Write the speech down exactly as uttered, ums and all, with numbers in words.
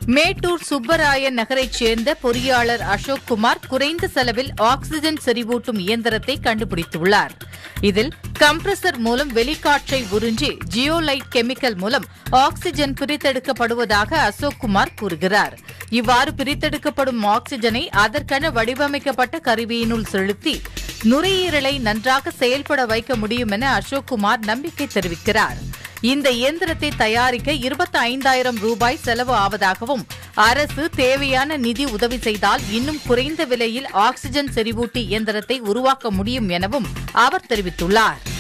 மேட்டூர் சுப்பராயன் நகரைச் சேர்ந்த பொறியாளர் அசோக் குமார் குறைந்த செலவில் ஆக்ஸிஜன் செறிவூட்டும் இயந்திரத்தை கண்டுபிடித்துள்ளார். இதில் கம்ப்ரசர் மூலம் வெளிக்காற்றை உறிஞ்சி ஜியோலைட் கெமிக்கல் மூலம் ஆக்ஸிஜன் பிரித்தெடுக்கப்படுவதாக அசோக் குமார் கூறுகிறார். இவ்வாறு பிரித்தெடுக்கப்படும் ஆக்ஸிஜனை அதற்கென வடிவமைக்கப்பட்ட கருவியினுள் செலுத்தி நுரையீரலை நன்றாக செயல்பட வைக்க முடியும் என அசோக் குமார் நம்பிக்கை தெரிவிக்கிறார். இந்த இயந்திரத்தை தயாரிக்க இருபத்தி ஐந்தாயிரம் ரூபாய் செலவு ஆவதாகவும் அரசு தேவையான நிதி உதவி செய்தால் இன்னும் குறைந்த விலையில் ஆக்ஸிஜன் செறிவூட்டி இயந்திரத்தை உருவாக்க முடியும் எனவும் அவர் தெரிவித்துள்ளார்.